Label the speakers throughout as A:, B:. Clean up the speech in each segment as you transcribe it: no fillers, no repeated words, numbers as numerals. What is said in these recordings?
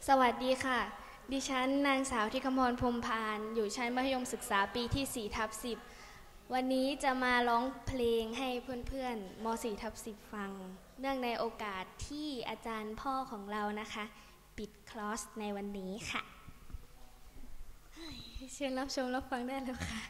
A: สวัสดีค่ะดิฉันนางสาวธิคมรพรหมพานอยู่ชั้นมัธยมศึกษาปีที่4/10วันนี้จะมาร้องเพลงให้เพื่อนๆม4/10ฟังเนื่องในโอกาสที่อาจารย์พ่อของเรานะคะปิดคลอสในวันนี้ค่ะเชิญรับชมรับฟังได้แล้วค่ะ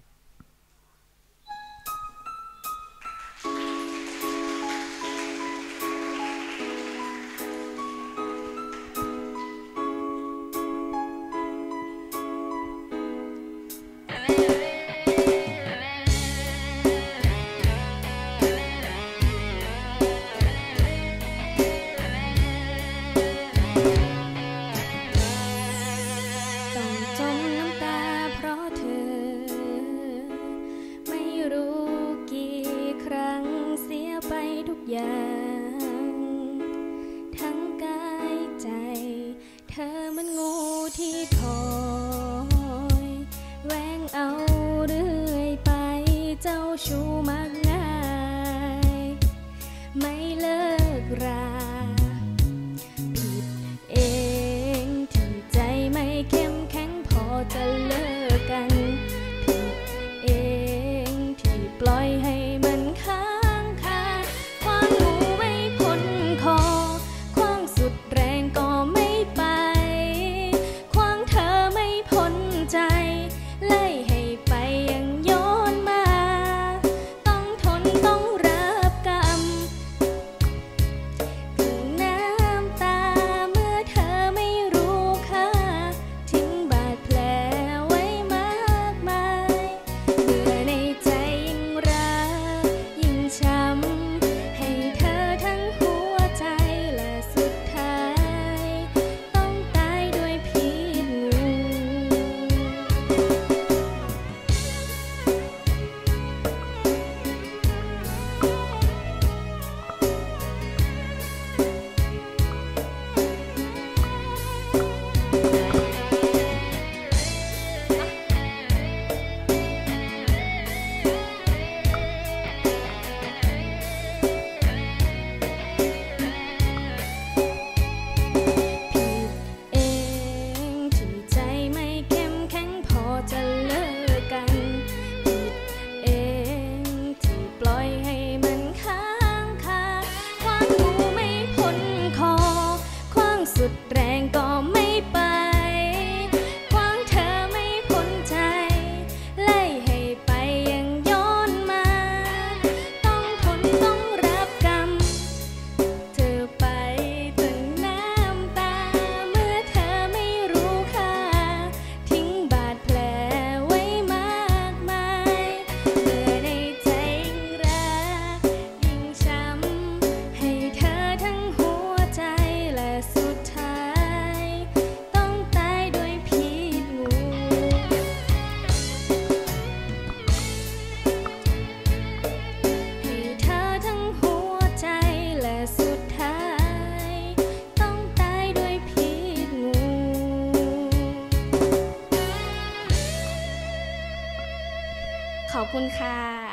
A: ทั้งกายใจเธอมันงูที่คอยแหวงเอาเรื่อยไปเจ้าชู้มากง่ายไม่เลิกราผิดเองที่ใจไม่เข้มแข็งพอจะเลิกกันผิดเองที่ปล่อยให้มันค้างคาความงูไม่พ้นคอคว้างสุดแรงก็ไม่ไปคว้างเธอไม่พ้นใจไล่ให้ไปยังย้อนมาต้องทนต้องรับกรรมคือน้ำตาเมื่อเธอไม่รู้ค่าทิ้งบาดแผลไว้มากมายเมื่อในใจยิ่งรักยิ่งช้ำให้เธอทั้งหัวใจและสุดท้ายต้องตายด้วยพิษงูสุดแรงก็ไม่ไปคว้างเธอไม่พ้นใจไล่ให้ไปยังย้อนมาต้องทนต้องรับกรรมเธอไปจนน้ำตาเมื่อเธอไม่รู้ค่าทิ้งบาดแผลไว้มากมายเมื่อในใจยิ่งรักยิ่งช้ำให้เธอทั้งหัวใจและสุดท้ายต้องตายด้วยพิษงูให้เธอทั้งหัวใจและสุดท้ายต้องตายด้วยพิษงูขอบคุณค่ะ